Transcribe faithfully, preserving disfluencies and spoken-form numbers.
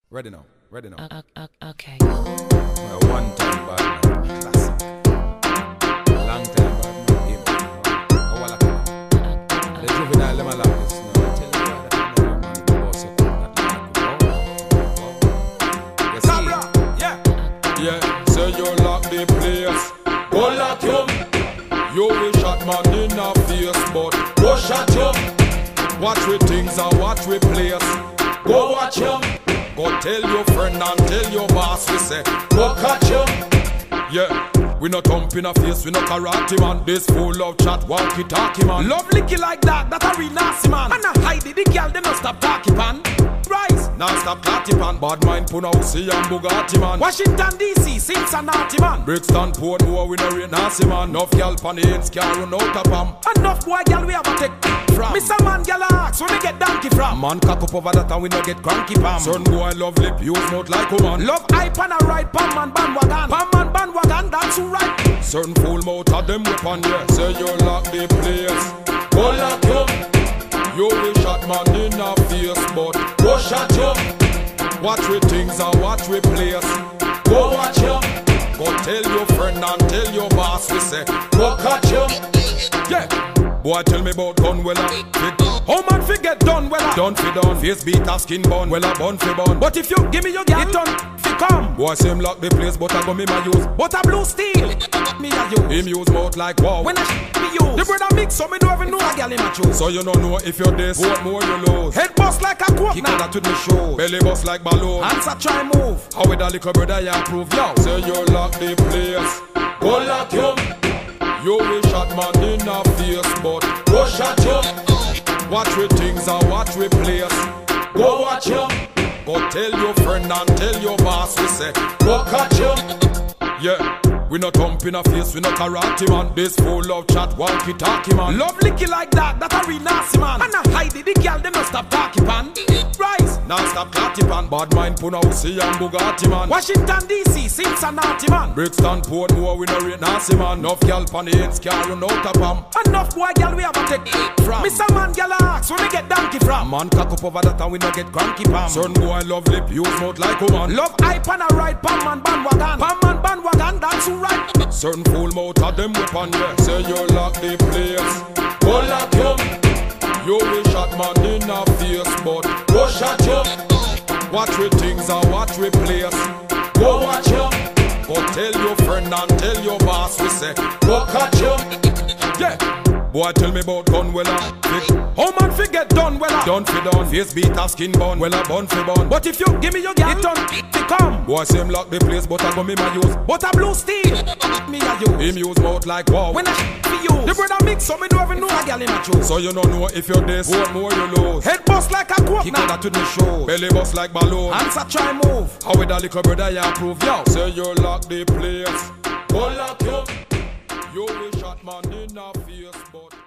Ready now, ready now. Uh, uh, uh, okay. Well, one time bad man, classic. Long time bad man, game. Oh, well, I come on. The juvenile, them a like this now. I tell you what, I tell you, man, the boss, you could not like it. You see? Cobra, yeah. Yeah, so you lock the place. Go lock him. You will shot man in the face, but go shot him. Watch with things and watch with players. Go watch him. Go tell your friend and tell your boss, we say, go catch him. Yeah, we not thump in a face, we not karate man. This full of chat, walkie talkie man. Love licky like that, that a real nasty man. And a hide the girl, they no stop talking pan. Rise, now stop clatty pan. Bad mind Punausi and Bugatti man. Washington D C, Cincinnati man. Brixton, Portmore, we no rate nasty man. Enough gal pan the ends can't run out of pam. Enough boy gal we have a take from. Mister Man gal ask where me get donkey from. Man cock up over that and we no get cranky pam. Son boy love lip, use mouth like a man. Love hype and a ride pan man bandwagon. Pan man bandwagon, that's who right. Certain full mouth of them weapon, yeah. Say you lock the place. Go lock him. You will shot man in the face, but go shot him. Watch with things and watch with players. Go watch him. Go tell your friend and tell your boss, we say, go catch him. Yeah. Boy, tell me about gun well a how man fi get done well a done fi done. Face beat a skin bun, well a bun fi bun. But if you give me your gal, it done fi come. Boy, same lock the place, but I go me my use. But a blue steel, me a use. Him use mouth like wow. When I sh me use. The brother mix, so me don't even know a gal in a choose. So you don't know if you're this, what more you lose. Head bust like a quote He now. coulda to the show. Belly bust like balloon. Hands a try move. How with a little brother you prove, yo. Say you lock the place. Go lock him. You will shot man in the face, but go shot him. Watch with things and watch with players. Go watch him. Go tell your friend and tell your boss, we say, go catch him. Yeah, we not thump in a face, we not karate man. This full of chat, walkie talkie man. Love licky like that, that a real nasty man. And a hide the girl, they no stop talking pan. Rise, now stop clatty pan. Bad mind Punausi and Bugatti man. Washington D C, Cincinnati man. Brixton, Portmore, we no rate nasty man. Enough gal pan the ends can't run out of pam. Enough boy gal we have a take from. Mister Man gal ask where me get donkey from. Man cock up over that and we no get cranky pam. Son boy love lip, use mouth like a man. Love hype and a ride pan man bandwagon. Pan man bandwagon, that's who right. Certain full mouth of them weapon, yeah. Say you lock the place. Go lock him. You will shot man in the face, but go shot him. Watch with things and watch with players. Go watch him. Go tell your friend and tell your boss, we say, go catch him. Yeah. Boy, tell me about gun well a how man fi get done well a done fi done. Face beat a skin bun, well a bun fi bun. But if you give me your gal, it done fi come. Boy, same lock the place, but I go me my use. But a blue steel, me a use. Him use mouth like wow. When I sh fi use. The brother mix, so me don't even know a gal in a choose. So you don't know if you're this, what more you lose. Head bust like a quote He now. coulda to the show. Belly bust like balloon. Hands a try move. How with a little brother you prove, yo. Say you lock the place. Go lock him. You will shot man in the face, but